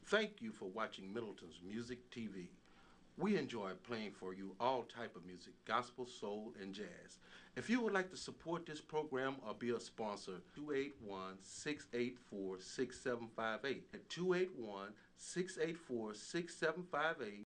Thank you for watching Middleton's Music TV. We enjoy playing for you all type of music, gospel, soul, and jazz. If you would like to support this program or be a sponsor, 281-684-6758. At 281-684-6758.